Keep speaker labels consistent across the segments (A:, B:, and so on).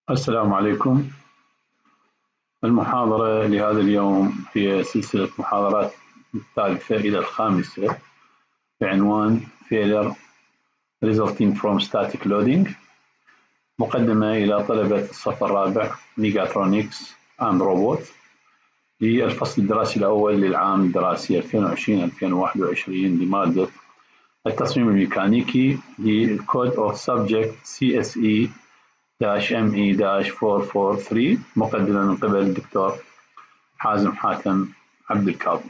A: السلام عليكم. المحاضرة لهذا اليوم هي سلسلة محاضرات الثالثة إلى الخامسة بعنوان Failure Resulting from Static Loading، مقدمة إلى طلبة الصف الرابع ميجاترونكس أند روبوت للفصل الدراسي الأول للعام الدراسي 2020-2021 لمادة التصميم الميكانيكي للكود أوف سبجكت CSE ME-443 مقدمة من قبل الدكتور حازم حاتم عبد الكاظم،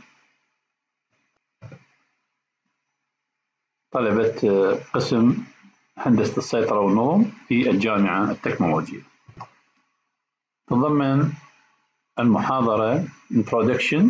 A: طلبة قسم هندسة السيطرة والنظم في الجامعة التكنولوجية. تتضمن المحاضرة Introduction,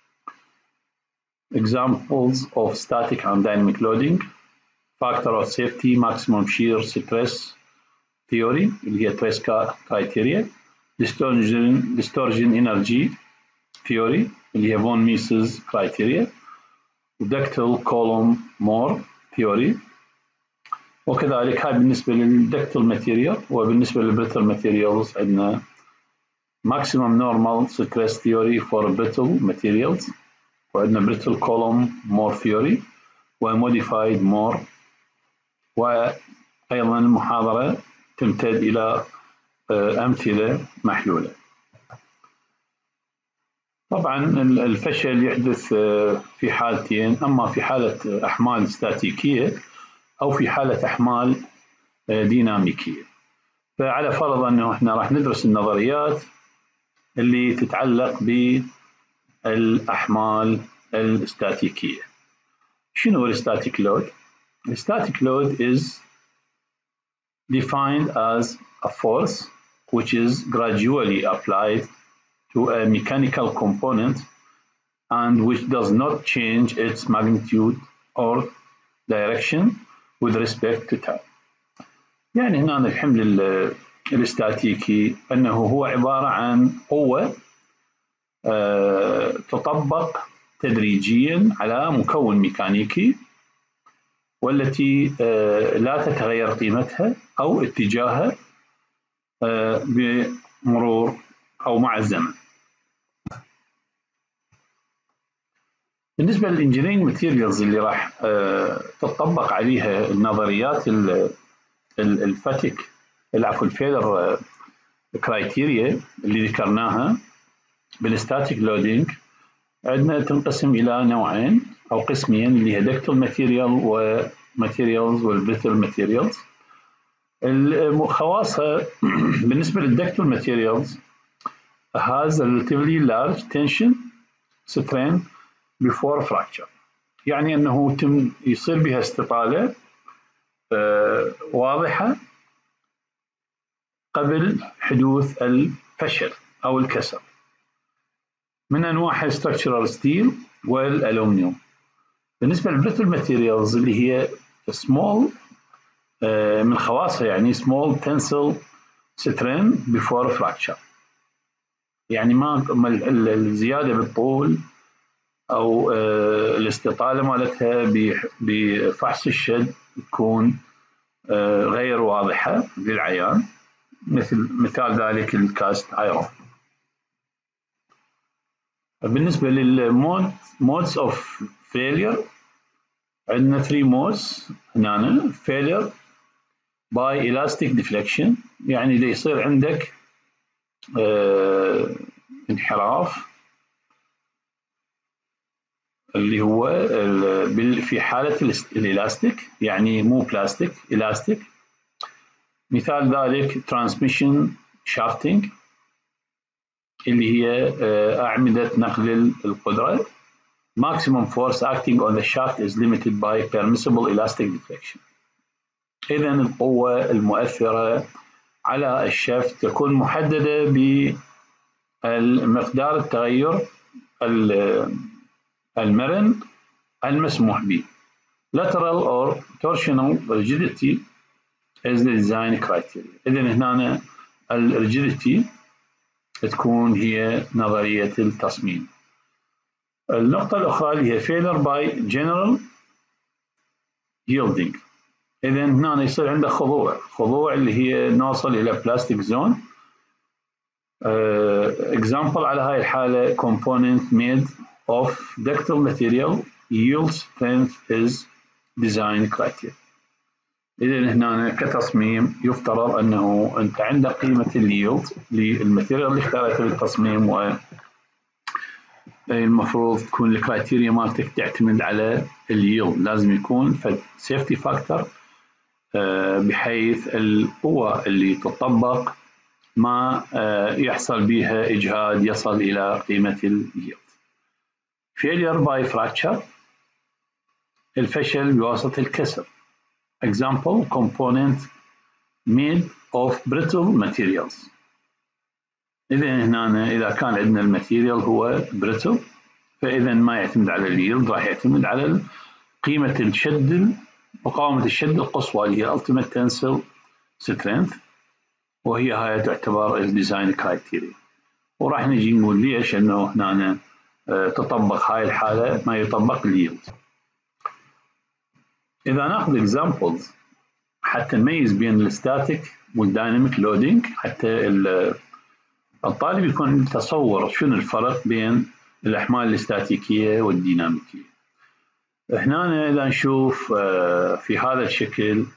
A: Examples of Static and Dynamic Loading, Factor of Safety, Maximum Shear Stress Theory اللي هي تريسكا Criteria, Distortion Energy Theory اللي هي فون ميسز Criteria, Ductile Column Moore Theory. وكذلك هاي بالنسبة للدكتل ماتيريال، وبالنسبة للبريتل ماتيريالز عندنا Maximum Normal Stress Theory for Brittle Materials، وعندنا Brittle Column Moore Theory وموديفايد مور. وأيضا المحاضرة تمتد إلى أمثلة محلولة. طبعا الفشل يحدث في حالتين، أما في حالة أحمال استاتيكية أو في حالة أحمال ديناميكية. فعلى فرض أنه إحنا راح ندرس النظريات اللي تتعلق بالأحمال الاستاتيكية. شنو الستاتيك لود؟ الستاتيك load is defined as a force which is gradually applied to a mechanical component and which does not change its magnitude or direction with respect to time. يعني هنا الحمل الاستاتيكي أنه هو عبارة عن قوة تطبق تدريجيا على مكون ميكانيكي، والتي لا تتغير قيمتها أو اتجاهها بمرور أو مع الزمن. بالنسبة للإنجينيرينج ماتيريالز اللي راح تطبق عليها النظريات الفيلر كرايتيريا اللي ذكرناها بالستاتيك لودينج، عندنا تنقسم إلى نوعين أو قسمين اللي هي دكتل ماتيريال وماتيريالز والبريتل ماتيريالز. خواصها بالنسبة للدكتل ماتيريالز has a relatively large tension strain before fracture، يعني أنه يصير بها استطالة واضحة قبل حدوث الفشل أو الكسر. من أنواع structural steel والألومنيوم. بالنسبة للبريتل ماتيريالز اللي هي small من خواصها يعني small tensile strain before fracture، يعني ما الزيادة بالطول أو الاستطالة مالتها بفحص الشد تكون غير واضحة للعيان، مثال ذلك الكاست ايرون. بالنسبة للمودز اوف فيلير عندنا 3 مودز هنا. فيلير باي elastic deflection، يعني اللي يصير عندك انحراف اللي هو في حالة الإلاستيك، يعني مو بلاستيك، إلاستيك. مثال ذلك transmission shafting اللي هي أعمدة نقل القدرة. Maximum force acting on the shaft is limited by permissible elastic deflection. إذن القوة المؤثرة على الشافت تكون محددة بمقدار التغير المرن المسموح به. Lateral or torsional rigidity is the design criteria. إذن هنا الريجيديتي تكون هي نظرية التصميم. النقطة الأخرى اللي هي failure by general yielding. إذن هنا يصير عنده خضوع اللي هي نوصل إلى بلاستيك زون example على هاي الحالة component made of ductile material yield strength is design criteria. إذا هنا كتصميم يفترض أنه أنت عندك قيمة الييلد للماتيريال اللي اختارته للتصميم، والمفروض تكون الكرايتيريا مالتك تعتمد على الييلد، لازم يكون سيفتي فاكتور بحيث القوة اللي تطبق ما يحصل بها إجهاد يصل إلى قيمة الييلد. failure by fracture الفشل بواسطة الكسر. example component made of brittle materials. إذا هنا إذا كان عندنا الماتيريال هو brittle فإذا ما يعتمد على الييلد، راح يعتمد على قيمة الشد، مقاومة الشد القصوى اللي هي ultimate tensile strength، وهي هاي تعتبر الديزاين كرايتيريا. وراح نجي نقول ليش انه هنا تطبق هاي الحالة ما يطبق الييلد. إذا ناخذ examples حتى نميز بين الستاتيك والدايناميك لودينج، حتى الطالب يكون عنده تصور شنو الفرق بين الأحمال الاستاتيكية والديناميكية. هنا إذا نشوف في هذا الشكل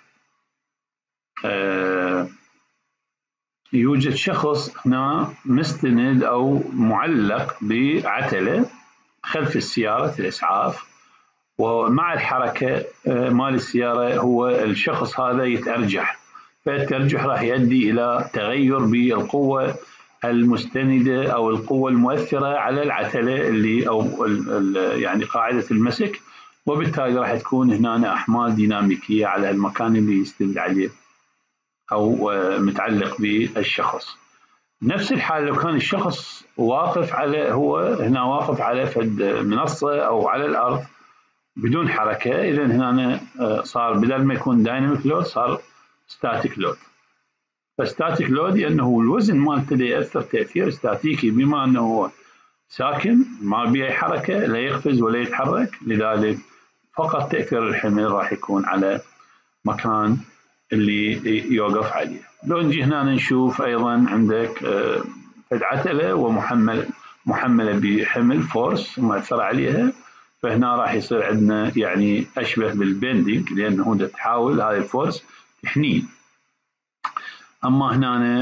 A: يوجد شخص هنا مستند أو معلق بعتلة خلف السيارة الإسعاف، ومع الحركة مال السيارة هو الشخص هذا يتأرجح، فالتأرجح راح يؤدي إلى تغير بالقوة المستندة أو القوة المؤثرة على العتلة اللي أو يعني قاعدة المسك، وبالتالي راح تكون هنا أحمال ديناميكية على المكان اللي يستند عليه أو متعلق بالشخص. نفس الحال لو كان الشخص واقف على هو هنا واقف على فد منصة أو على الأرض بدون حركة، إذا هنا صار بدل ما يكون دايناميك لود صار ستاتيك لود. فستاتيك لود لأنه الوزن مالته يأثر تأثير استاتيكي، بما أنه هو ساكن ما بيه حركة لا يقفز ولا يتحرك، لذلك فقط تأثير الحمل راح يكون على مكان اللي يوقف عليه. لو نجي هنا نشوف أيضا عندك عتلة محملة بحمل فورس مؤثرة عليها، فهنا راح يصير عندنا يعني أشبه بالبندنج، لأنه تحاول هاي الفورس تحنيه. أما هنا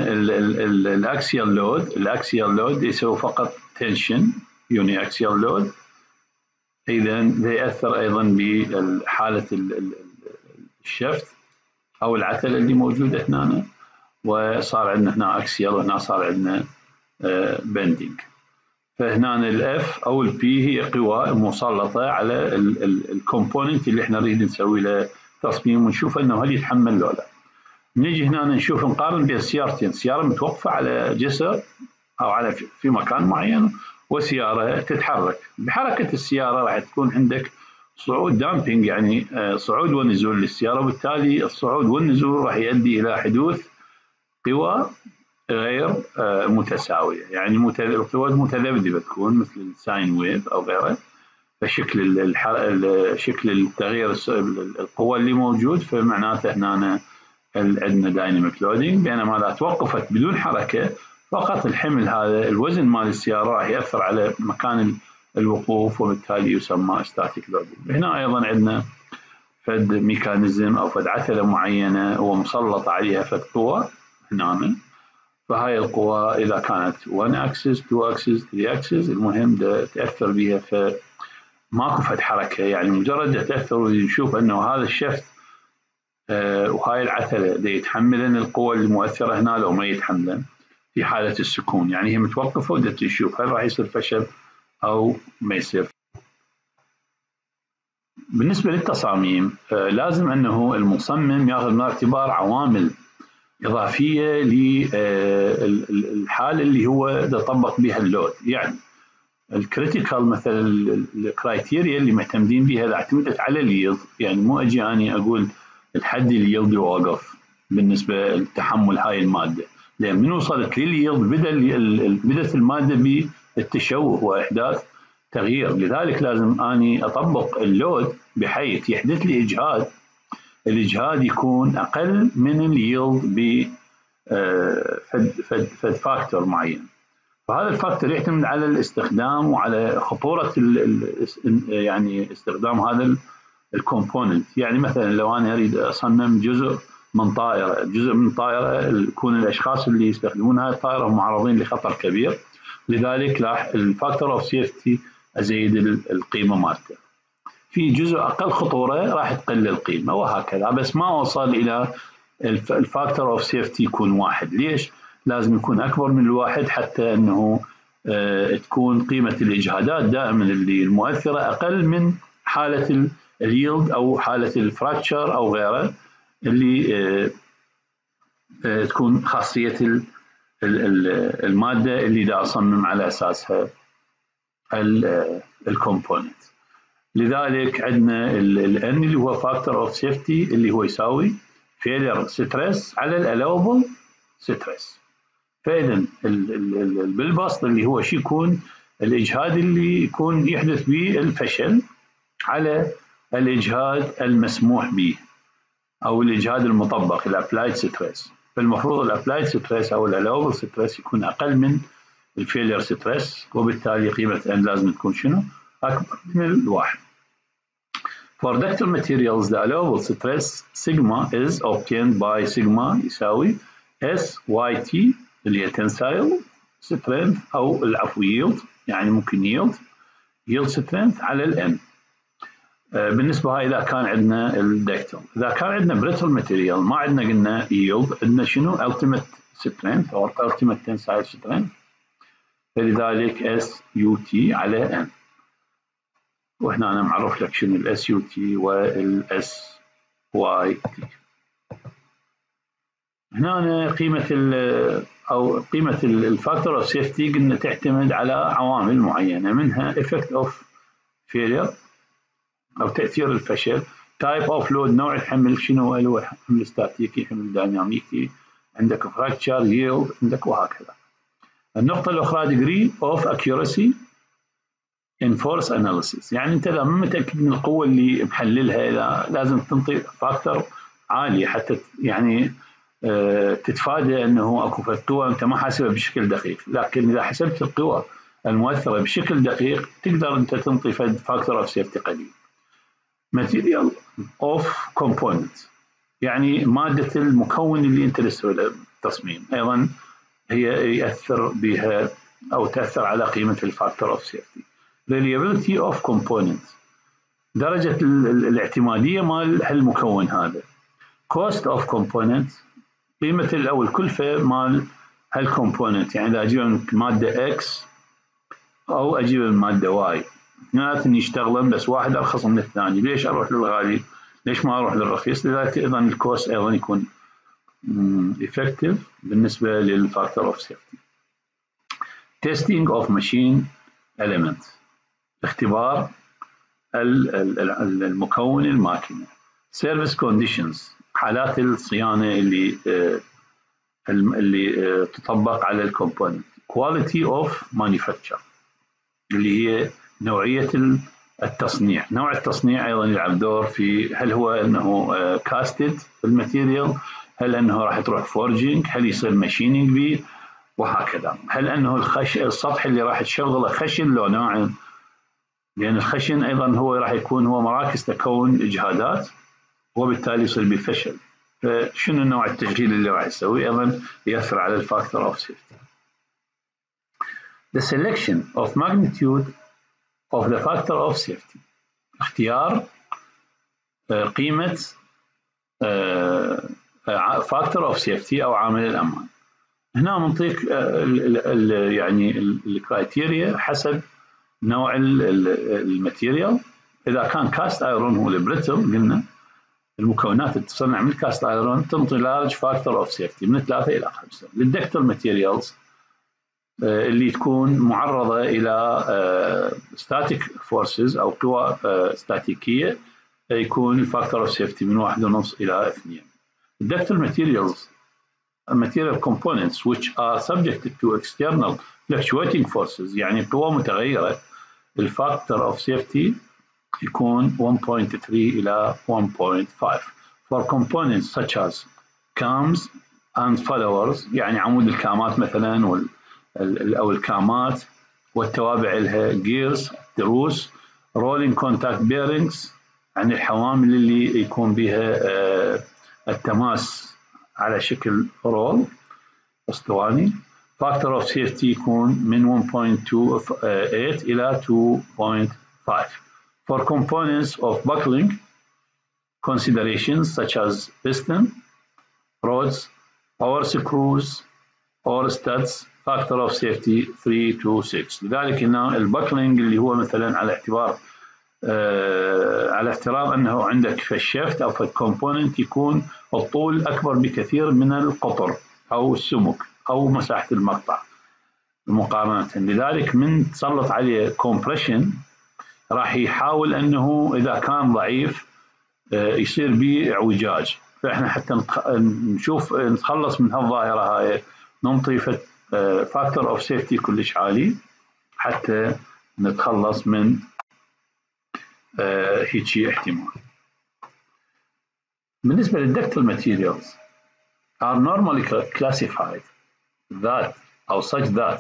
A: الأكسيال لود يسوي فقط تنشن يوني أكسيال لود، إذا يأثر أيضا بحالة الشفت أو العتلة اللي موجودة هنا، وصار عندنا هنا أكسيال وهنا صار عندنا بندنج. فهنا الإف أو البي هي قوى مسلطة على الكومبوننت اللي احنا نريد نسوي له تصميم ونشوف انه هل يتحمل ولا لا. نجي هنا نشوف نقارن بين سيارتين، سيارة متوقفة على جسر أو على في مكان معين، وسيارة تتحرك. بحركة السيارة راح تكون عندك صعود دامبينج، يعني صعود ونزول للسيارة، وبالتالي الصعود والنزول راح يؤدي إلى حدوث قوى غير متساوية، يعني القوى متذبذبة تكون مثل الساين ويف أو غيره، فشكل شكل التغيير القوى اللي موجود، فمعناته هنا عندنا دايناميك لودينج. بينما إذا توقفت بدون حركة فقط الحمل هذا الوزن مال السيارة راح يأثر على مكان الوقوف، وبالتالي يسمى ستاتيك لودينج. هنا أيضا عندنا فد ميكانيزم أو فد عتلة معينة ومسلط عليها فد قوة هنا، فهاي القوى إذا كانت 1 axis 2 axis 3 axis المهم تأثر بها، فماكو فد حركة، يعني مجرد تأثر ونشوف أنه هذا الشفت وهاي العتلة دي يتحملن القوة المؤثرة هنا لو ما يتحملن في حالة السكون، يعني هي متوقفة ودها تشوف هل راح يصير فشل أو ما يصير. بالنسبة للتصاميم لازم أنه المصمم يأخذ من الاعتبار عوامل إضافية للحالة اللي هو يطبق بها اللود، يعني الكريتيكال مثلا الكرايتيريا اللي معتمدين بها إذا اعتمدت على اليلد، يعني مو أجي أنا أقول الحد اليلد يوقف بالنسبة لتحمل هاي المادة، لأن من وصلت لليلد بدأت المادة بالتشوه وإحداث تغيير، لذلك لازم أني أطبق اللود بحيث يحدث لي إجهاد، الإجهاد يكون أقل من اليلد فد فاكتور معين. فهذا الفاكتور يعتمد على الاستخدام وعلى خطورة يعني استخدام هذا الكومبوننت. يعني مثلا لو أنا أريد أصمم جزء من طائرة يكون الأشخاص اللي يستخدمون هذه الطائرة معرضين لخطر كبير، لذلك راح الفاكتور اوف سيفتي أزيد القيمة مالته. في جزء أقل خطورة راح تقل القيمة وهكذا، بس ما وصل إلى الفاكتور اوف سيفتي يكون واحد. ليش؟ لازم يكون أكبر من الواحد حتى أنه تكون قيمة الإجهادات دائما اللي المؤثرة أقل من حالة اليلد أو حالة الفراكشر أو غيره اللي تكون خاصية المادة اللي دا أصمم على أساسها الكومبوننت. لذلك عندنا ال N اللي هو فاكتور اوف سيفتي اللي هو يساوي فيلر ستريس على الالوبل ستريس. فإذا بالبسط اللي هو شو يكون الإجهاد اللي يكون يحدث به الفشل على الإجهاد المسموح به أو الإجهاد المطبق الابلايد ستريس. فالمفروض الابلايد ستريس أو الالوبل ستريس يكون أقل من الفيلر ستريس، وبالتالي قيمة N لازم تكون شنو؟ أكبر من الواحد. For ductile materials the allowable stress sigma is obtained by sigma يساوي SYT اللي هي tensile strength أو العفو yield، يعني ممكن yield strength على ال N. بالنسبة هاي إذا كان عندنا الدكتل. إذا كان عندنا brittle material ما عندنا قلنا yield، عندنا شنو ultimate strength أو ultimate tensile strength، فلذلك SUT على N. وهنا أنا معرف لك شنو ال SUT وال SYT. هنا قيمة الفاكتور اوف سيفتي قلنا تعتمد على عوامل معينة، منها effect of failure أو تأثير الفشل، type of load نوع الحمل شنو هو، حمل استاتيكي، حمل ديناميكي، عندك fracture yield عندك وهكذا. النقطة الأخرى degree of accuracy in force analysis، يعني أنت إذا ما متأكد من القوة اللي محللها لازم تنطي فاكتور عالي حتى يعني تتفادى أنه أكو قوة أنت ما حاسبها بشكل دقيق. لكن إذا حسبت القوة المؤثرة بشكل دقيق تقدر أنت تنطي فاكتور أوف سيفتي قليل. material of component يعني مادة المكون اللي أنت تسوي له التصميم، أيضا هي يأثر بها أو تأثر على قيمة الفاكتور أوف سيفتي. reliability of component درجة الاعتمادية مال هالمكون هذا. cost of component قيمة أو الكلفة مال هالكومبوننت، يعني إذا أجيب من مادة X أو أجيب من مادة Y اثنيناتهم يشتغلون بس واحد أرخص من الثاني، ليش أروح للغالي؟ ليش ما أروح للرخيص؟ لذلك أيضا الكوست أيضا يكون effective بالنسبة للفاكتور of safety. testing of machine element اختبار المكون الماكينة. service conditions حالات الصيانة اللي تطبق على الكومبوننت. quality of manufacture اللي هي نوعية التصنيع. نوع التصنيع أيضا يلعب دور في هل هو أنه كاستد الماتيريال، هل أنه راح تروح فورجينج، هل يصير ماشينينج به وهكذا، هل أنه السطح اللي راح تشغله خشن لو ناعم، لأن الخشن أيضا هو راح يكون هو مراكز تكون إجهادات وبالتالي يصير بفشل. فشنو نوع التشغيل اللي راح يسويه أيضا يأثر على الفاكتور أوف سيفتي. The selection of magnitude of the factor of safety اختيار قيمة factor of safety أو عامل الأمان. هنا منطيك يعني الكرايتيريا حسب نوع الماتيريال. إذا كان كاست ايرون هو البريتل، قلنا المكونات اللي تصنع من كاست ايرون تنطي لارج فاكتور اوف سيفتي من 3 إلى 5. للدكتل ماتيريالز اللي تكون معرضة إلى static forces أو قوى استاتيكية يكون الفاكتور اوف سيفتي من 1.5 إلى 2. ductile material components which are subjected to external fluctuating forces يعني قوى متغيرة، الفاكتور اوف سيفتي يكون 1.3 إلى 1.5. for components such as cams and followers يعني عمود الكامات مثلا أو الكامات والتوابع لها gears تروس rolling contact bearings يعني الحوامل اللي يكون بها التماس على شكل رول اسطواني. factor of safety يكون من 1.28 إلى 2.5. For components of buckling considerations such as piston, rods, power screws or studs factor of safety 3 to 6. لذلك هنا الباكلينج اللي هو مثلا على افتراض انه عندك في الشفت او في الكومبوننت يكون الطول اكبر بكثير من القطر او السمك او مساحه المقطع مقارنه. لذلك من تسلط عليه كومبريشن راح يحاول انه اذا كان ضعيف يصير به اعوجاج. فاحنا حتى نشوف نتخلص من هالظاهره هاي ننطي فاكتور اوف سيفتي كلش عالي حتى نتخلص من هيجي احتمال. بالنسبه للدكتل ماتيريالز are normally classified that أو such that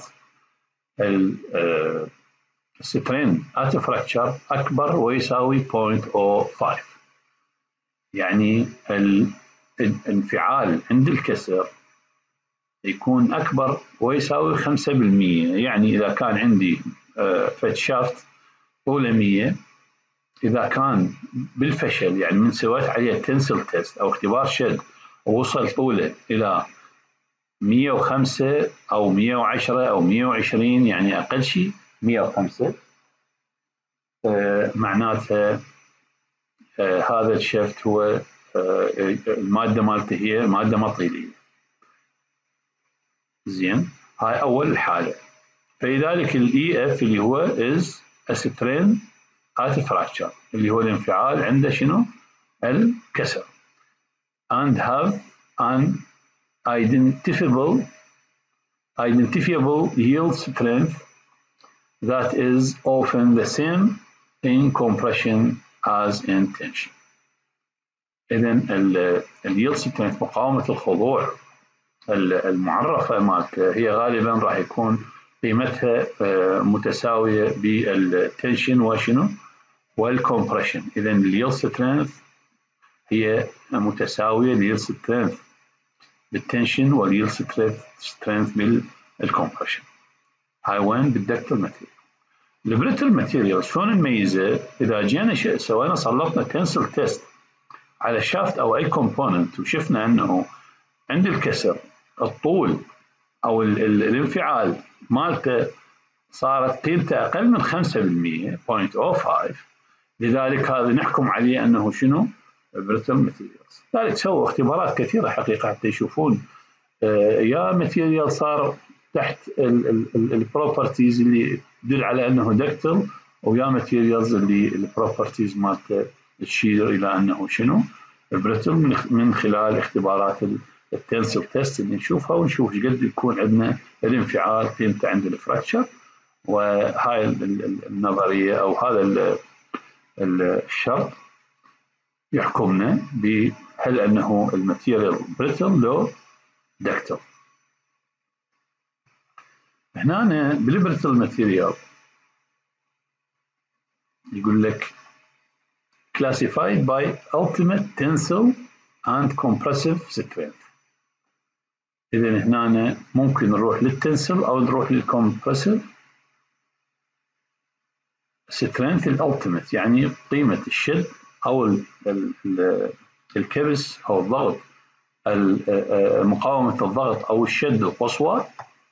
A: السترين at fracture أكبر ويساوي 0.05 يعني الانفعال عند الكسر يكون أكبر ويساوي 5%. يعني إذا كان عندي فد شافت طوله 100 إذا كان بالفشل يعني من سويت عليه تنسل تيست أو اختبار شد ووصل طوله إلى 105 أو 110 أو 120 يعني أقل شيء 105 معناتها هذا الشفت هو المادة مالته هي مادة مطيلية. زين هاي أول حالة. فلذلك الإي إف اللي هو is a strain at fracture اللي هو الانفعال عند شنو؟ الكسر and have an identifiable yield strength that is often the same in compression as in tension. إذن اليلد سترينث مقاومة الخضوع المعرفة مالته هي غالبا راح يكون قيمتها متساوية بالتنشن وشنو والكمبريشن. إذن اليلد سترينث هي متساوية اليلد سترينث بالتنشن واليلد سترينث بالكمبريشن. هاي وين بالدكتل ماتيريال. البريتل ماتيريال شلون نميزه؟ إذا جينا سوينا سلطنا تنسل تيست على شافت أو أي كومبوننت وشفنا أنه عند الكسر الطول أو الانفعال مالته صارت قيمته أقل من 5% 0.05 لذلك هذا نحكم عليه أنه شنو؟ بريتل ماتيريالز. لذلك سووا اختبارات كثيرة حقيقة حتى يشوفون يا ماتيريال صار تحت البروبرتيز اللي تدل على أنه دكتل ويا ماتيريالز اللي البروبرتيز مالته تشير إلى أنه شنو؟ بريتل من خلال اختبارات التنسل تيست اللي نشوفها ونشوف ايش قد يكون عندنا الانفعال قيمته عند الفراكشر. وهاي النظريه او هذا الشرط يحكمنا بهل انه الماتيريال بريتل لو دكتل. هنا بالبريتل ماتيريال يقول لك classified by ultimate tensile and compressive strength. إذا هنا ممكن نروح للتنسل أو نروح للكمبرسيف سترينث الألتيميت يعني قيمة الشد أو الكبس أو الضغط مقاومة الضغط أو الشد القصوى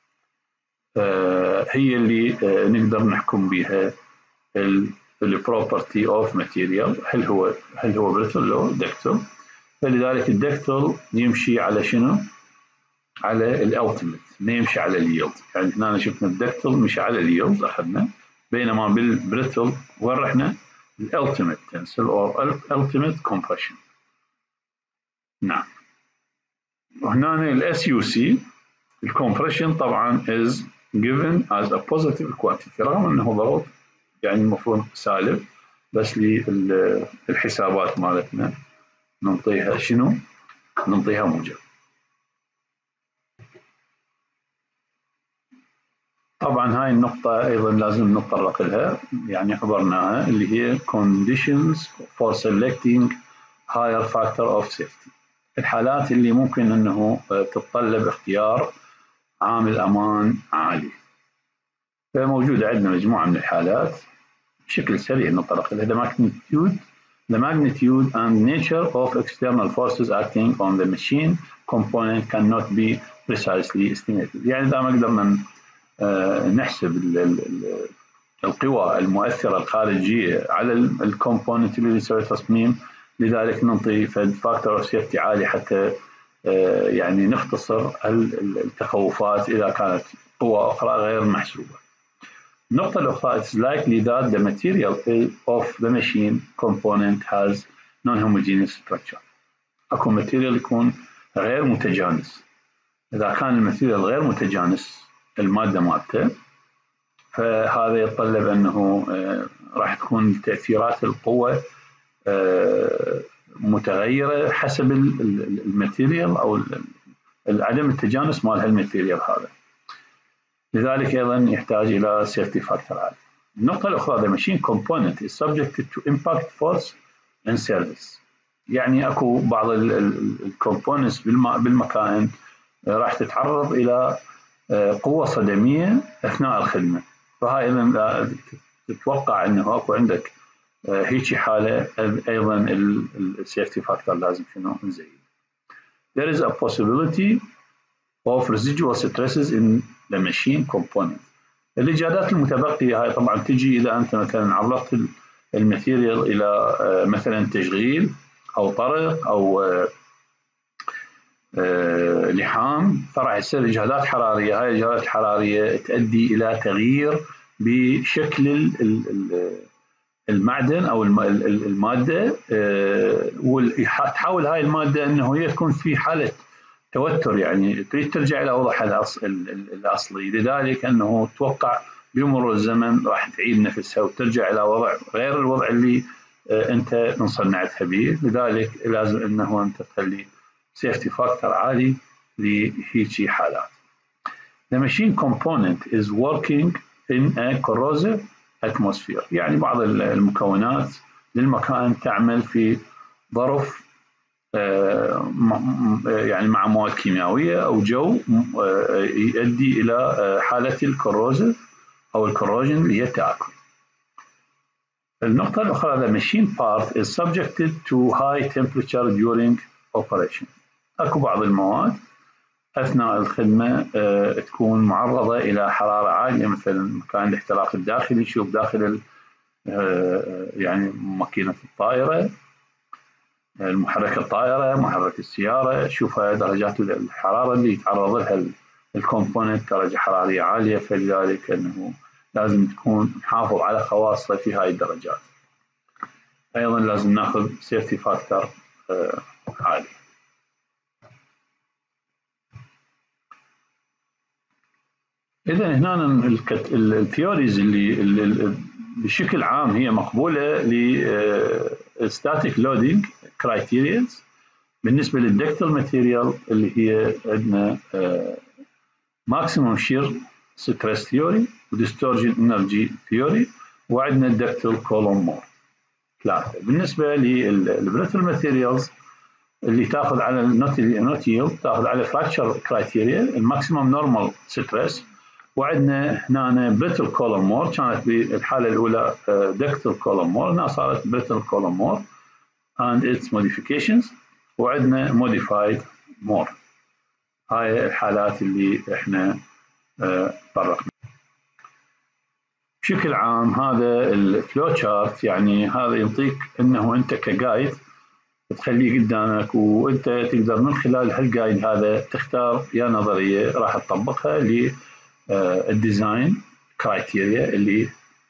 A: هي اللي نقدر نحكم بها البروبرتي اوف ماتيريال هل هو بريتل أو دكتل. فلذلك الدكتل يمشي على شنو؟ على الالتيميت ما يمشي على اليلد. يعني هنا شفنا الدكتل مشي على اليلد اخذنا بينما بالبريتل وين رحنا؟ الالتيميت تنسل او الالتيميت كومبريشن. نعم. وهنا الاس يو سي الكومبريشن طبعا is given as a positive quantity رغم انه ضغط يعني المفروض سالب بس للحسابات مالتنا ننطيها شنو؟ ننطيها موجب. طبعا هاي النقطة أيضا لازم نتطرق لها، يعني عبرناها، اللي هي conditions for selecting higher factor of safety. الحالات اللي ممكن أنه تتطلب اختيار عامل أمان عالي. فموجودة عندنا مجموعة من الحالات بشكل سريع نتطرق لها. The magnitude and nature of external forces acting on the machine component cannot be precisely estimated. يعني إذا ما قدرنا نحسب القوى المؤثرة الخارجية على الكومبوننت اللي يسوي تصميم، لذلك ننطي فاكتور اوف سيفتي عالي حتى يعني نختصر التخوفات إذا كانت قوى أخرى غير محسوبة. النقطة الأخرى it's likely that the material of the machine component has non-homogeneous structure. أكو ماتيريال يكون غير متجانس. إذا كان الماتيريال غير متجانس المادة مالته، فهذا يتطلب أنه راح تكون تأثيرات القوة متغيرة حسب الماتيريال أو عدم التجانس مال هالماتيريال هذا. لذلك أيضا يحتاج إلى safety factor عالي. النقطة الأخرى the machine component is subjected to impact force in service. يعني أكو بعض الكومبوننتس بالمكائن راح تتعرض إلى قوة صدمية أثناء الخدمة، فهاي أيضا تتوقع أنه أكو عندك هيجي حالة أيضا السيفتي فاكتور لازم شنو نزيد. There is a possibility of residual stresses in the machine component. الإيجادات المتبقية هاي طبعا تجي إذا أنت مثلا عرضت الماتيريال إلى مثلا تشغيل أو طرق أو لحام، فراح يصير إجهادات حرارية. هاي الإجهادات الحرارية تؤدي إلى تغيير بشكل المعدن أو المادة، وتحاول هاي المادة أنه هي تكون في حالة توتر، يعني تريد ترجع إلى وضعها الأصلي. لذلك أنه توقع بمرور الزمن راح تعيد نفسها وترجع إلى وضع غير الوضع اللي أنت انصنعتها به. لذلك لازم أنه أنت تخلي safety factor عالي لهيجي حالات. The machine component is working in a corrosive atmosphere. يعني بعض المكونات للمكان تعمل في ظرف يعني مع مواد كيميائية أو جو يؤدي إلى حالة الكوروزيف أو الكوروجين اللي هي التآكل. النقطة الأخرى the machine part is subjected to high temperature during operation. أكو بعض المواد أثناء الخدمة تكون معرضة إلى حرارة عالية، مثلا كان الاحتراق الداخلي، شوف داخل يعني ماكينة الطائرة، المحرك الطائرة، محرك السيارة، شوف هاي درجات الحرارة اللي يتعرض لها الكومبوننت درجة حرارية عالية، فلذلك أنه لازم تكون محافظ على خواصه في هاي الدرجات. أيضا لازم ناخذ سيفتي فاكتور عالي. إذا هنا الثيوريز اللي بشكل عام هي مقبولة للستاتيك لودينج كرايتيريز بالنسبة للدكتل ماتيريال اللي هي عندنا ماكسيموم شير ستريس ثيوري وديستورجن انرجي ثيوري، وعندنا الدكتل كولوم مور ثلاثة. بالنسبة للبريتل ماتيريالز اللي تاخذ على النوت ييلد تاخذ على فراكشر كرايتيريا الماكسيموم نورمال ستريس، وعندنا هنا بريتل كولوم مور. كانت بالحالة الأولى دكتل كولوم مور، هنا صارت بريتل كولوم مور and its modifications، وعندنا modified more. هاي الحالات اللي احنا طرقنا. بشكل عام هذا الفلو شارت، يعني هذا يعطيك انه انت كجايد تخليه قدامك، وانت تقدر من خلال هالجايد هذا تختار يا نظريه راح تطبقها للديزاين كرايتيريا اللي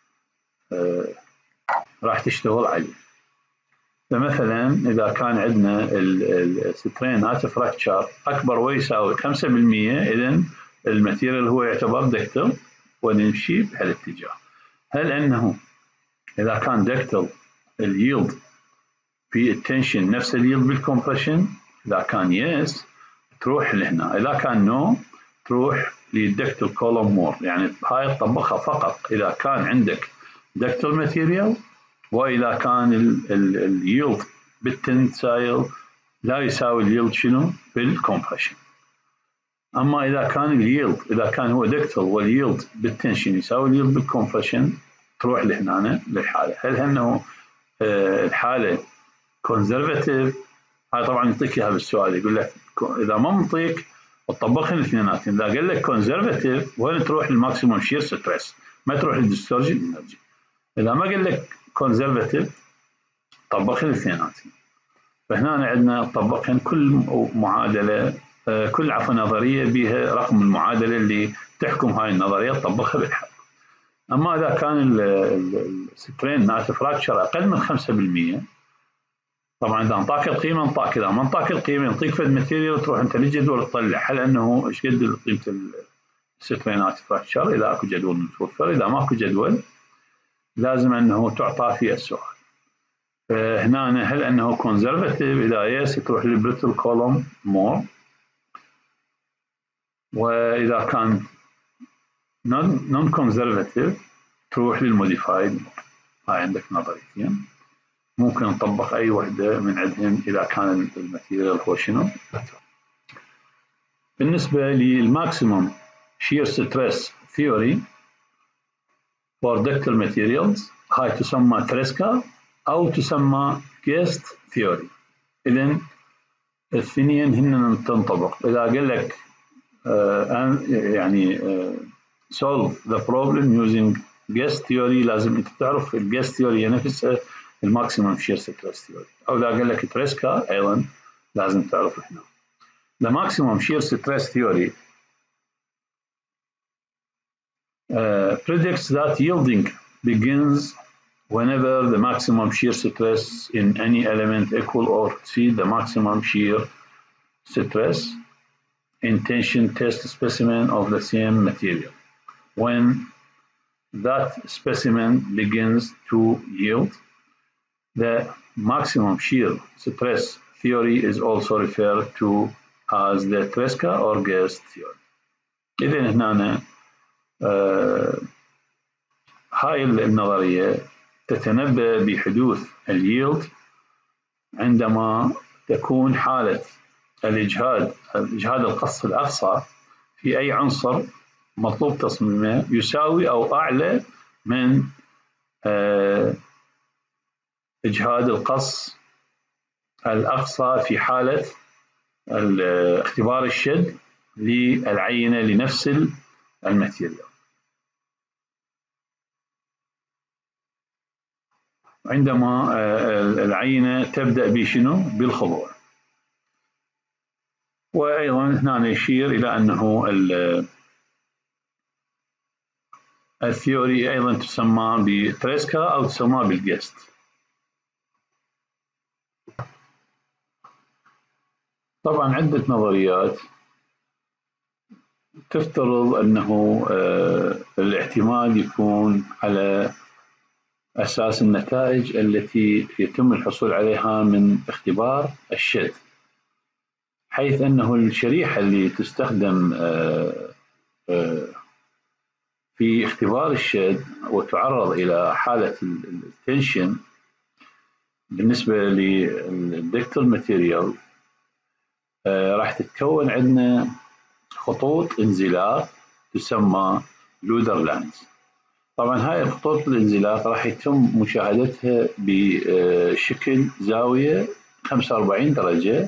A: راح تشتغل عليه. فمثلا إذا كان عندنا السترينات فراكتشر أكبر ويساوي 5%، إذن الماتيريال هو يعتبر دكتل ونمشي بهالاتجاه. هل أنه إذا كان دكتل اليلد في التنشن نفس اليلد بالكمبريشن؟ إذا كان يس تروح لهنا، إذا كان نو تروح للدكتل كولوم مور، يعني هاي تطبقها فقط إذا كان عندك دكتل ماتيريال، وإذا كان اليلد بالتنسايل لا يساوي اليلد شنو بالكومبريشن. أما إذا كان اليلد إذا كان هو دكتل واليلد بالتنشن يساوي اليلد بالكومبريشن، تروح لهنا للحالة. هل أنه الحالة كونزرفتيف؟ هاي طبعا يعطيك اياها بالسؤال، يقول لك اذا ما منطيك تطبقهم الاثنيناتهم. اذا قال لك كونزرفتيف وين تروح للماكسيموم شير ستريس، ما تروح للديستورجن انرجي. اذا ما قال لك كونزرفتيف طبقهم الاثنيناتهم. فهنا عندنا طبقهم كل معادله، كل نظريه بها رقم المعادله اللي تحكم هاي النظريه تطبقها بالحل. اما اذا كان السترين مالت فراكشر اقل من 5%، طبعا اذا انطاك القيمه انطاك، اذا ما انطاك القيمه يعطيك فد ماتيريال تروح انت للجدول تطلع هل انه ايش قد قيمه السترينات فراكشر، اذا اكو جدول متوفر. اذا ماكو جدول لازم انه تعطى في السؤال. فهنا هل انه كونزرفتيف؟ اذا يس تروح للبريتل كولوم مور، واذا كان نون كونزرفتيف تروح للموديفايد. هاي عندك نظريتين ممكن نطبق أي وحدة من عندهم إذا كان الماتيريال هو شنو. بالنسبة للماكسيموم shear stress theory for ductile materials، هاي تسمى تريسكا أو تسمى guest theory. إذن الاثنين هن تنطبق. إذا قال لك يعني solve the problem using guest theory، لازم أنت تعرف الجست ثيوري نفسها الماكسيموم شير ستريس ثيوري. او اذا قال لك تريسكا ايضا لازم تعرف هنا. The maximum shear stress theory predicts that yielding begins whenever the maximum shear stress in any element equal or exceed the maximum shear stress in tension test specimen of the same material. When that specimen begins to yield, the maximum shear stress theory is also referred to as the Tresca or guest theory. إذن هنا هاي النظرية تتنبأ بحدوث اليلد عندما تكون حالة الإجهاد القص الأقصى في أي عنصر مطلوب تصميمه يساوي أو أعلى من إجهاد القص الأقصى في حالة اختبار الشد للعينة لنفس الماتيريال. عندما العينة تبدأ بشنو؟ بالخضوع. وأيضا هنا يشير إلى أنه الثيوري أيضا تسمى بتريسكا أو تسمى بالجست. طبعا عدة نظريات تفترض أنه الاعتماد يكون على أساس النتائج التي يتم الحصول عليها من اختبار الشد، حيث أنه الشريحة اللي تستخدم في اختبار الشد وتعرض إلى حالة التنشن بالنسبة للدكتل ماتيريال راح تتكون عندنا خطوط انزلاق تسمى لودر لاينز. طبعا هاي خطوط الانزلاق راح يتم مشاهدتها بشكل زاوية 45 درجة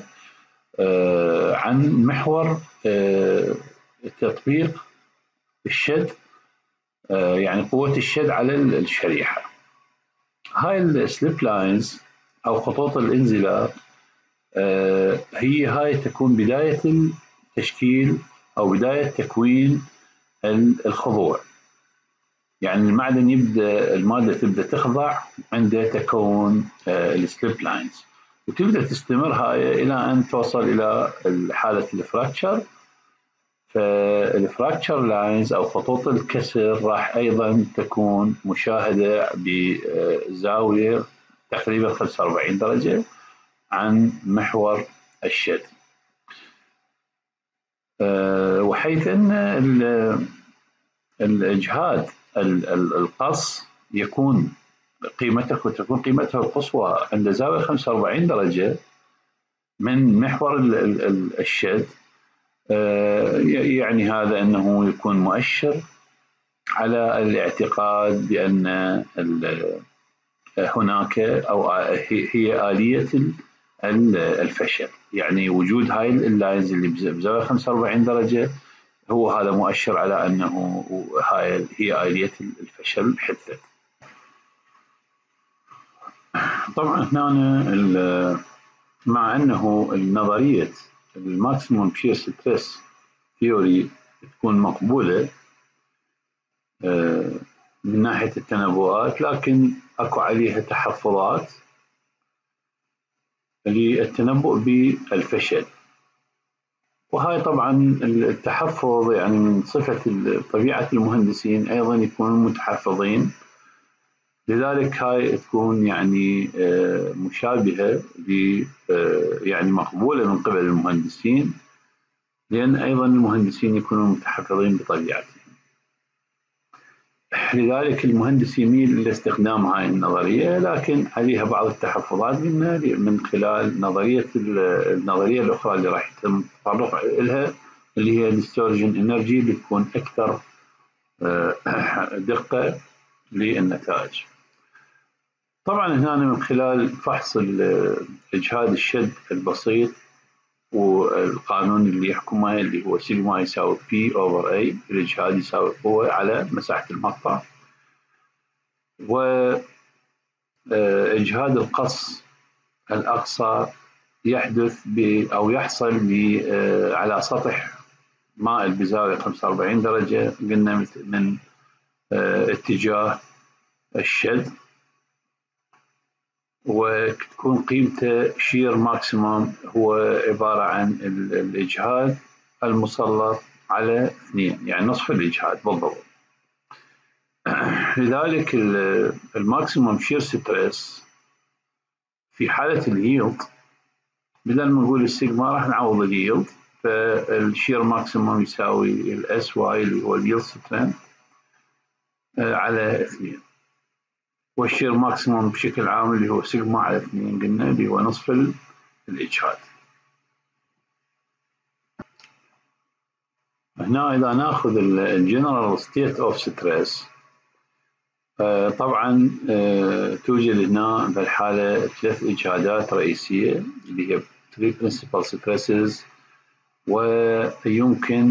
A: عن محور تطبيق الشد، يعني قوة الشد على الشريحة. هاي السليب لاينز أو خطوط الانزلاق هاي تكون بداية التشكيل أو بداية تكوين الخضوع. يعني المادة تبدأ تخضع عند تكون السليب لاينز، وتبدأ تستمر هاي إلى أن توصل إلى حالة الفراكشر. فالفراكشر لاينز أو خطوط الكسر راح أيضا تكون مشاهدة بزاوية تقريبا 45 درجة عن محور الشد. وحيث أن الإجهاد القص يكون تكون قيمته القصوى عند زاوية 45 درجة من محور الشد، يعني هذا أنه يكون مؤشر على الاعتقاد بأن هناك أو هي آلية الفشل. يعني وجود هاي اللاينز اللي بزاوية 45 درجة هو هذا مؤشر على أنه هي آلية الفشل حدثت. طبعا هنا مع أنه نظرية الماكسيموم شير ستريس ثيوري تكون مقبولة من ناحية التنبؤات، لكن أكو عليها تحفظات للتنبؤ بالفشل. وهاي طبعا التحفظ يعني من صفة طبيعة المهندسين أيضا يكونون متحفظين، لذلك هاي تكون يعني مشابهة يعني مقبولة من قبل المهندسين، لأن أيضا المهندسين يكونون متحفظين بطبيعتهم. لذلك المهندس يميل لاستخدام هاي النظرية، لكن عليها بعض التحفظات من خلال النظرية الأخرى اللي راح يتم التطرق لها، اللي هي الستورجن انرجي، اللي تكون أكثر دقة للنتائج. طبعا هنا من خلال فحص إجهاد الشد البسيط والقانون اللي يحكمه اللي هو سيجما يساوي P/A، الإجهاد يساوي قوة على مساحة المقطع، وإجهاد القص الأقصى يحدث أو يحصل على سطح مائل بزاوية 45 درجة قلنا من اتجاه الشد، وتكون قيمته شير ماكسيموم هو عبارة عن الإجهاد المسلط على 2، يعني نصف الإجهاد بالضبط. لذلك الماكسيموم شير ستريس في حالة الييلد، بدل ما نقول السيجما راح نعوض الييلد، فالشير ماكسيموم يساوي الاس واي اللي هو الييلد سترينث على 2، والشير ماكسيموم بشكل عام اللي هو سيجما على 2 قلنا اللي هو نصف الإجهاد. هنا إذا ناخذ الجنرال ستيت اوف ستريس، طبعا توجد هنا بالحالة 3 إجهادات رئيسية اللي هي 3 principal stresses، ويمكن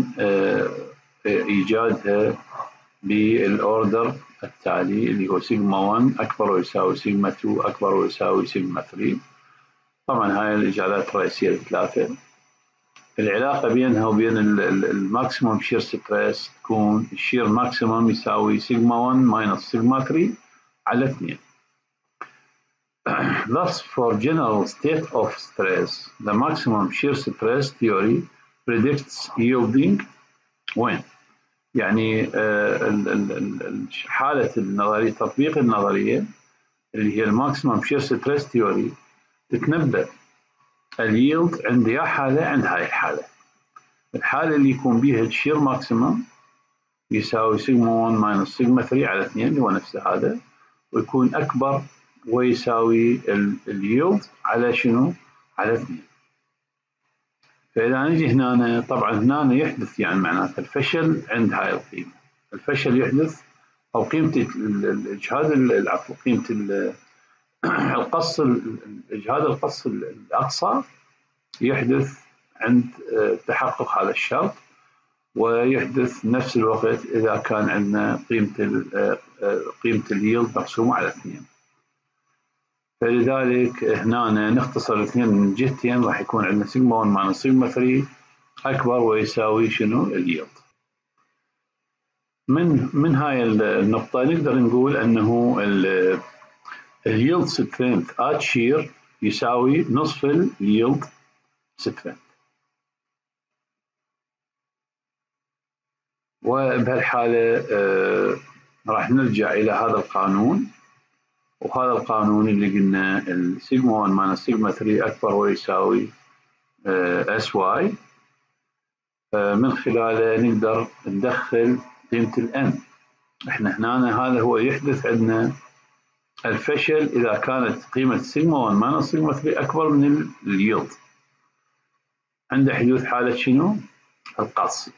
A: إيجادها بالأوردر التالي اللي هو سيجما 1 أكبر ويساوي سيجما 2 أكبر ويساوي سيجما 3. طبعا هاي الإجابات الرئيسية الثلاثة. العلاقة بينها وبين الماكسيموم شير ستريس تكون الشير ماكسيموم يساوي سيجما 1 ماينس سيجما 3 على 2. Thus, for general state of stress, the maximum shear stress theory predicts yielding when. يعني حالة النظرية، تطبيق النظرية اللي هي الماكسيمم شير ستريس ثيوري، تتنبأ الييلد عند يا حالة عند هاي الحالة اللي يكون بيها الشير ماكسيمم يساوي سيجما 1 ماينس سيجما 3 على 2 اللي هو نفس هذا، ويكون أكبر ويساوي الييلد على شنو؟ على 2. فإذا نجي هنا طبعا هنا يحدث يعني معناته الفشل عند هاي القيمة. الفشل يحدث أو قيمة الإجهاد العفو قيمة القص الإجهاد القص الأقصى يحدث عند تحقق هذا الشرط، ويحدث نفس الوقت إذا كان عندنا قيمة الييلد مقسومة على 2. فلذلك هنا نختصر الاثنين من جهتين، راح يكون عندنا سيجما 1 ماينس سيجما 3 أكبر ويساوي شنو؟ الييلد. من هاي النقطة نقدر نقول أنه الييلد سترينث at shear يساوي نصف الييلد سترينث. وبهالحالة راح نرجع إلى هذا القانون، وهذا القانون اللي قلنا السيجما 1 ماينس سيجما 3 أكبر ويساوي اس واي، من خلاله نقدر ندخل قيمة الN. احنا هنا هذا هو يحدث عندنا الفشل إذا كانت قيمة سيجما 1 ماينس سيجما 3 أكبر من اليلد، عند حدوث حالة شنو؟ القص.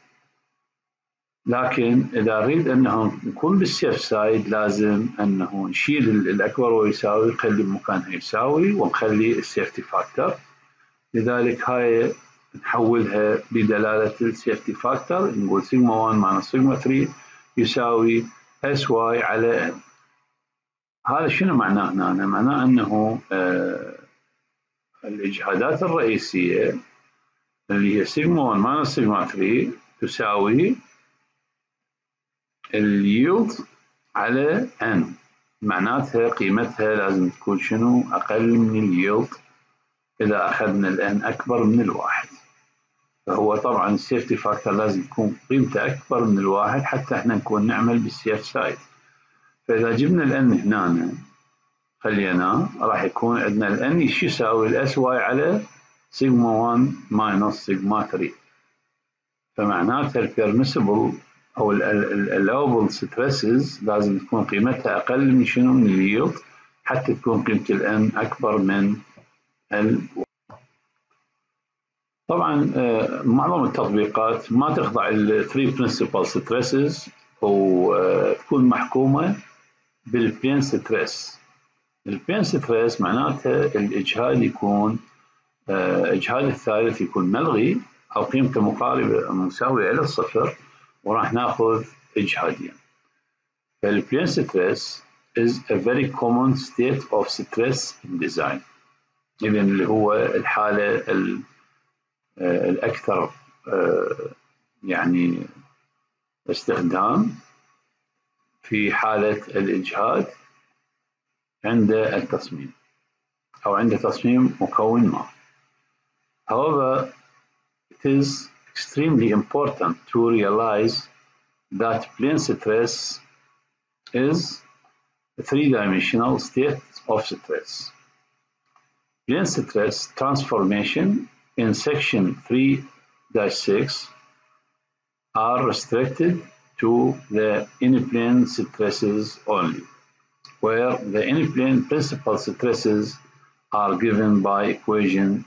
A: لكن إذا نريد أنه نكون بالسيف سايد لازم أنه نشيل الأكبر ويساوي، نخلي بمكانها يساوي ونخلي السيفتي فاكتور. لذلك هاي نحولها بدلالة السيفتي فاكتور، نقول سيجما 1 ماينس سيجما 3 يساوي اس واي على ان. هذا شنو معناه هنا؟ معناه أنه الإجهادات الرئيسية اللي هي سيجما 1 ماينس سيجما 3 تساوي اليلد على n، معناتها قيمتها لازم تكون شنو؟ أقل من اليلد إذا أخذنا الn أكبر من الواحد. فهو طبعا السيفتي فاكتور لازم تكون قيمته أكبر من الواحد حتى احنا نكون نعمل بالسيف سايد. فإذا جبنا الn هنا خليناه راح يكون عندنا الn ايش يساوي؟ الاس واي على سيجما 1 ماينس سيجما 3. فمعناتها البيرميسبل او الالاوبل ستريسز لازم تكون قيمتها اقل من شنو؟ من اليلد حتى تكون قيمة الN اكبر من طبعا معظم التطبيقات ما تخضع ال 3 principal stresses وتكون محكومة بالبلين ستريس. البلين ستريس معناتها الإجهاد يكون إجهاد الثالث يكون ملغي أو قيمته مقاربة مساوية إلى الصفر وراح ناخذ إجهادين. فالبلين ستريس is a very common state of stress in design. إذن اللي هو الحالة الأكثر يعني استخدام في حالة الإجهاد عند التصميم أو عند تصميم مكون ما. However, it is extremely important to realize that plane stress is a three-dimensional state of stress. Plane stress transformation in section 3-6 are restricted to the in-plane stresses only, where the in-plane principal stresses are given by equation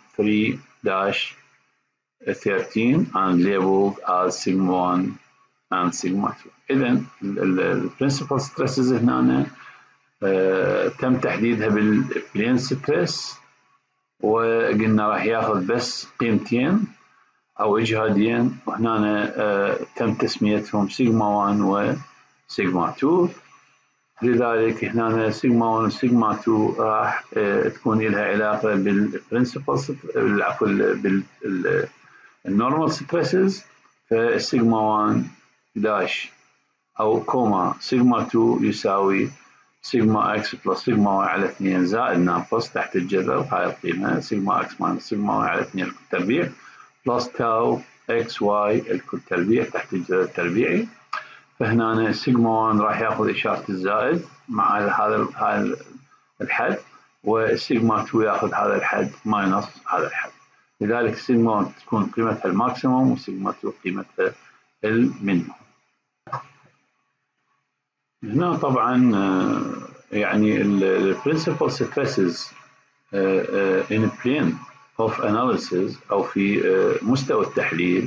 A: 3-13 and labeled as sigma 1 and sigma 2. إذن البرنسبل stresses هنا تم تحديدها بالبلين ستريس وقلنا راح ياخذ بس قيمتين أو إجهادين، وهنا تم تسميتهم سيجما 1 وسيجما 2. لذلك هنا سيجما 1 وسيجما 2 راح تكون لها علاقة بالبرنسبل عفوا بالنورمال ستريسز. فالسيجما 1 داش أو كوما سيجما 2 يساوي سيجما اكس بلس سيجما واي على 2 زائد ناقص تحت الجذر هاي القيمة سيجما اكس ماينس سيجما واي على 2 الكل تربيع بلس تاو اكس واي الكل تربيع تحت الجذر التربيعي. فهنا سيجما 1 راح ياخذ إشارة الزائد مع هذا الحد، والسيجما 2 ياخذ هذا الحد ماينس هذا الحد. لذلك سيجما 1 تكون قيمتها الماكسيموم وسيجما 2 قيمتها المينيموم. هنا طبعا يعني ال principal stresses in plane of analysis أو في مستوى التحليل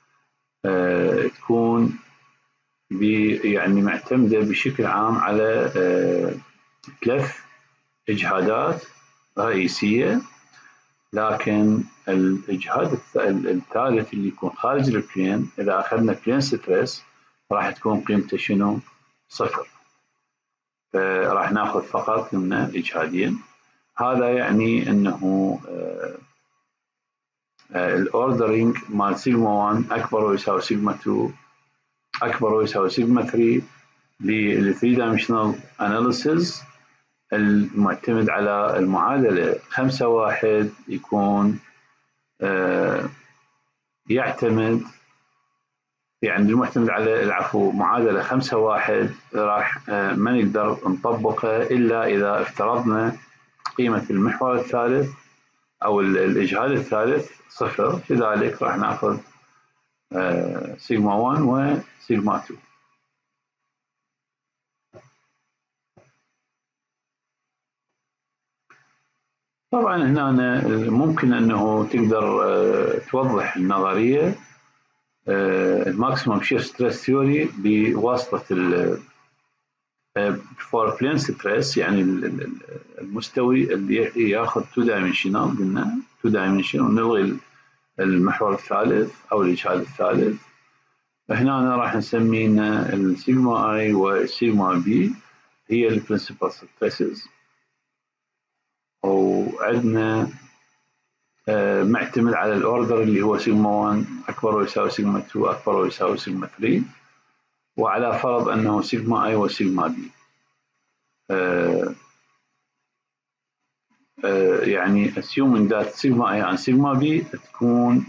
A: تكون يعني معتمدة بشكل عام على 3 إجهادات رئيسية، لكن الإجهاد الثالث اللي يكون خارج البلين إذا أخذنا بلين ستريس راح تكون قيمته شنو؟ صفر. فراح ناخذ فقط من إجهادين. هذا يعني أنه الأوردرينج مال سيجما 1 أكبر ويساوي سيجما 2 أكبر ويساوي سيجما 3 لل 3 dimensional analysis المعتمد على المعادلة 5-1 يكون يعتمد يعني المعتمد على العفو معادلة 5-1 راح ما نقدر نطبقها إلا إذا افترضنا قيمة المحور الثالث أو الإجهاد الثالث صفر. لذلك راح ناخذ سيجما 1 وسيجما 2. طبعا هنا ممكن أنه تقدر توضح النظرية الماكسيموم شير ستريس ثيوري بواسطة فور بلين ستريس، يعني المستوي اللي ياخذ 2 دايمنشنال، قلنا 2 دايمنشن، ونلغي المحور الثالث أو الإجهاد الثالث. هنا راح نسمينا السيجما اي والسيجما بي هي البرنسبل ستريسز، وعندنا معتمد على الاوردر اللي هو سيجما 1 اكبر ويساوي سيجما 2 اكبر ويساوي سيجما 3، وعلى فرض انه سيجما اي وسيجما بي يعني assuming that سيجما اي عن سيجما بي تكون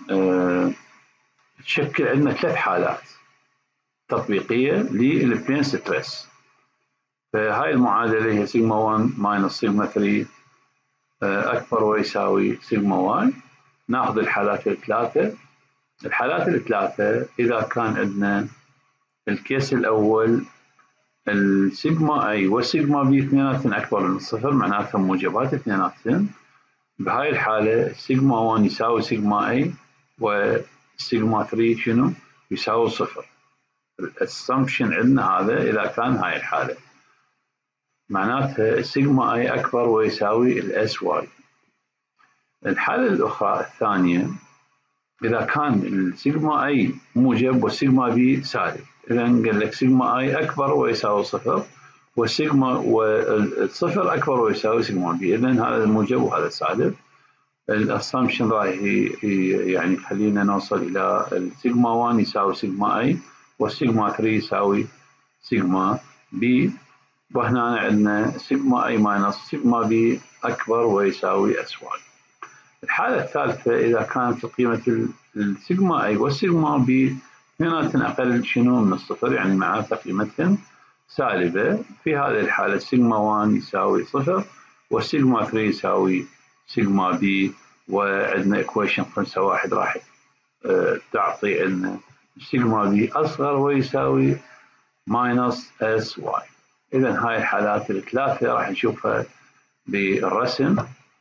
A: تشكل عندنا 3 حالات تطبيقيه للبلين ستريس. فهاي المعادله هي سيجما 1 ماينس سيجما 3 اكبر ويساوي سيجما واي. ناخذ الحالات الثلاثه. الحالات الثلاثه اذا كان عندنا الكيس الاول السيجما اي والسيجما بي اثنيناتهم اكبر من صفر، معناتهم موجبات اثنيناتهم. بهاي الحاله سيجما 1 يساوي سيجما اي وسيجما 3 شنو يساوي صفر. الاسامبشن عندنا هذا اذا كان هاي الحاله، معناتها السيجما اي اكبر ويساوي الاس واي. الحالة الأخرى الثانية إذا كان السيجما اي موجب والسيجما بي سالب، إذا قال لك سيجما اي أكبر ويساوي صفر والسيجما والصفر أكبر ويساوي سيجما بي، إذا هذا الموجب وهذا سالب. الاسامبشن راح يعني خلينا نوصل إلى السيجما 1 يساوي سيجما اي والسيجما 3 يساوي سيجما بي، وهنا عندنا سيجما اي ماينس سيجما بي أكبر ويساوي اس واي. الحالة الثالثة إذا كانت قيمة السيجما اي والسيجما بي اثنيناتهم أقل شنو من الصفر، يعني معناتها قيمتهم سالبة، في هذه الحالة سيجما 1 يساوي صفر والسيجما 3 يساوي سيجما بي، وعندنا إيكويشن 5 راح تعطي أن سيجما بي أصغر ويساوي ماينس اس واي. إذا هاي الحالات الثلاثة راح نشوفها بالرسم.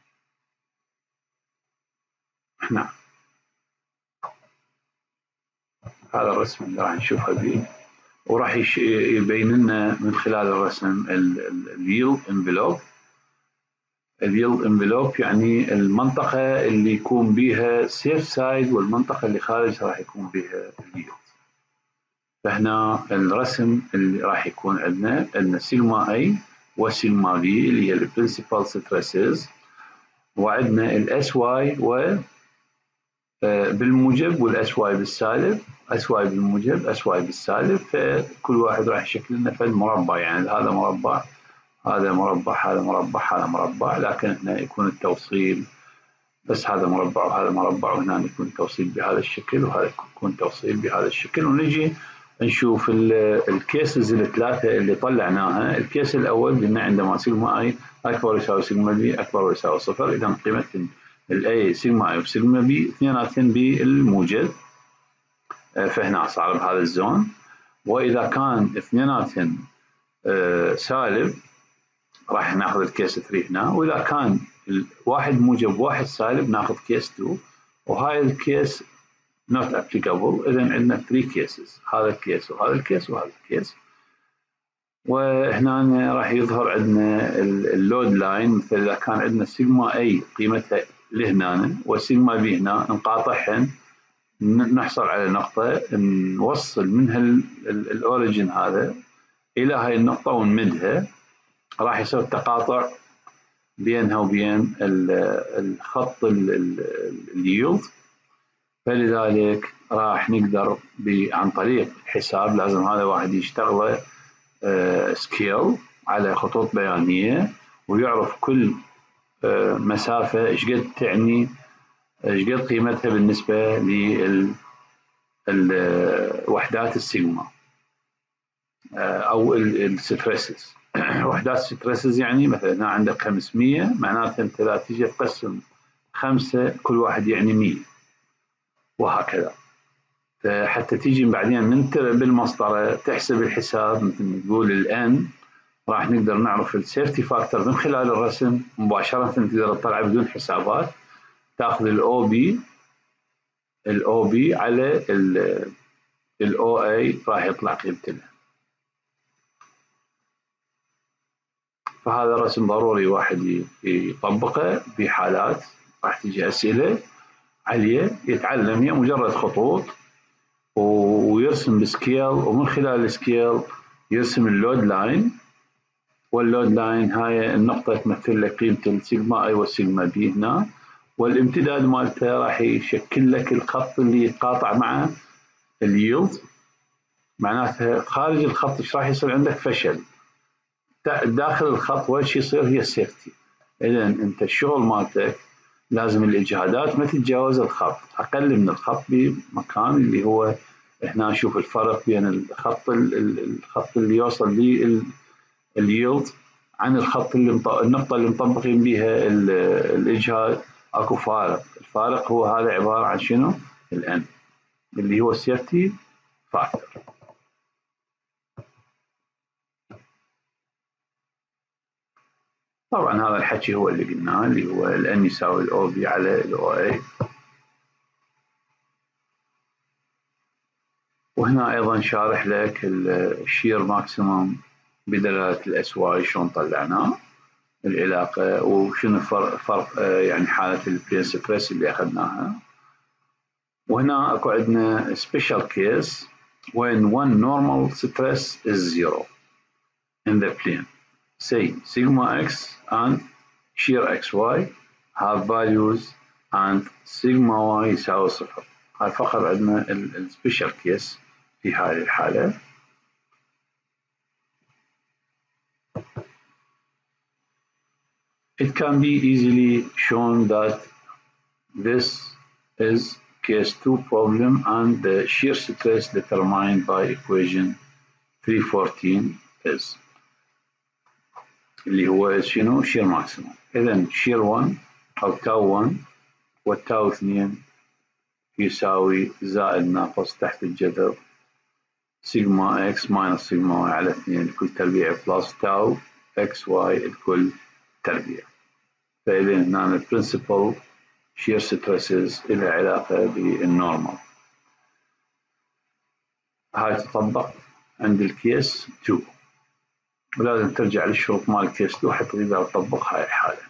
A: نعم، هذا الرسم اللي راح نشوفه به، وراح يبين لنا من خلال الرسم اليلد انفلوب. اليلد انفلوب يعني المنطقة اللي يكون بها سيف سايد والمنطقة اللي خارج راح يكون بها اليلد. فهنا الرسم اللي راح يكون عندنا سيجما اي وسيجما بي اللي هي البرنسبل ستريسز، وعندنا الاس واي بالموجب والاس واي بالسالب، اس واي بالموجب اس واي بالسالب. فكل واحد راح يشكل لنا فد مربع، يعني هذا مربع هذا مربع هذا مربع هذا مربع، لكن هنا يكون التوصيل بس هذا مربع وهذا مربع، وهنا يكون التوصيل بهذا الشكل وهذا يكون توصيل بهذا الشكل. ونجي نشوف الكيسز الثلاثه اللي طلعناها. الكيس الاول قلنا عندما سيجما اي اكبر يساوي سيجما بي اكبر ويساوي صفر، اذا قيمه الاي سيجما اي وسيجما بي اثنيناتهم بالموجب، فهنا صار بهذا الزون. واذا كان اثنيناتهم سالب راح ناخذ الكيس 3 هنا، واذا كان واحد موجب واحد سالب ناخذ كيس 2، وهاي الكيس not applicable. اذا عندنا 3 كيسز، هذا الكيس وهذا الكيس وهذا الكيس. وهنا راح يظهر عندنا اللود لاين، مثل اذا كان عندنا سيجما اي قيمتها لهنا والسيجما بي هنا، نقاطعهن نحصل على نقطة نوصل منها الاوريجن هذا الى هاي النقطة ونمدها، راح يصير تقاطع بينها وبين الخط اليلد. فلذلك راح نقدر عن طريق حساب، لازم هذا واحد يشتغله سكيل على خطوط بيانية ويعرف كل مسافة ايش قد تعني، ايش قد قيمتها بالنسبة لوحدات السيجما او الستريسز. وحدات الستريسز يعني مثلا هنا عندك 500، معناته انت لا تيجي تقسم 5 كل واحد يعني 100، وهكذا. حتى تيجي بعدين من بالمسطرة تحسب الحساب مثل ما تقول الان راح نقدر نعرف السيفتي فاكتور من خلال الرسم مباشرة، تقدر تطلع بدون حسابات، تاخذ الاو بي على الاو اي راح يطلع قيمته. فهذا الرسم ضروري واحد يطبقه بحالات راح تجي اسئله عليه، يتعلم هي مجرد خطوط ويرسم بسكيل، ومن خلال السكيل يرسم اللود لاين، واللود لاين هاي النقطة تمثل لك قيمة السيجما اي والسيجما بي هنا، والامتداد مالته راح يشكل لك الخط اللي يتقاطع مع اليلد، معناته خارج الخط ايش راح يصير عندك؟ فشل. داخل الخط وين شي يصير؟ هي السيفتي. اذا انت الشغل مالتك لازم الاجهادات ما تتجاوز الخط، اقل من الخط بمكان اللي هو هنا. شوف الفرق بين الخط اللي يوصل لليلد عن الخط النقطة اللي مطبقين بها الاجهاد، اكو فارق. الفارق هو هذا عبارة عن شنو؟ الان اللي هو السيفتي فاكتور. طبعا هذا الحكي هو اللي قلناه، اللي هو الان يساوي الاو بي على الاو اي. وهنا ايضا شارح لك الشير ماكسيمم بدلالة الاس واي شلون طلعناه العلاقة، وشنو فرق يعني حالة البلين ستريس اللي اخذناها. وهنا اكو عندنا special case when one normal stress is zero in the plane, say sigma x and shear xy have values and sigma y يساوي صفر. هاي فقط عندنا السبيشال كيس في هذه الحالة. It can be easily shown that this is case 2 problem and the shear stress determined by equation 314 is اللي هو شنو؟ shear maximum. إذا shear 1 أو تاو 1 والتاو 2 يساوي زائد ناقص تحت الجذر سيجما اكس ماينس سيجما واي على 2 الكل تربيع بلس تاو اكس واي الكل تربيع. فإذا هنا البرنسبل shear stresses إلها علاقة بالنورمال. هاي تطبق عند الكيس 2، ولازم ترجع للشروط مال الكيس 2 حتى تقدر تطبق هاي الحالة.